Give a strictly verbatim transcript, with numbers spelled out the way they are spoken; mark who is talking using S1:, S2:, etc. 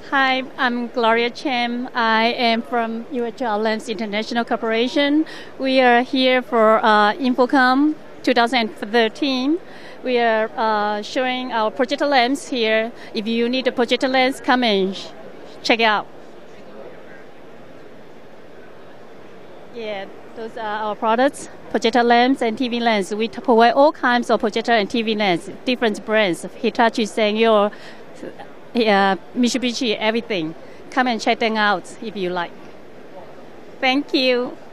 S1: Hi, I'm Gloria Chen. I am from U H L Lens International Corporation. We are here for uh, InfoComm twenty thirteen. We are uh, showing our projector lens here. If you need a projector lens, come and sh- check it out. Yeah, those are our products, projector lens and T V lens. We t- provide all kinds of projector and T V lens, different brands, Hitachi, Sanyo, uh, Mitsubishi, everything. Come and check them out if you like. Thank you.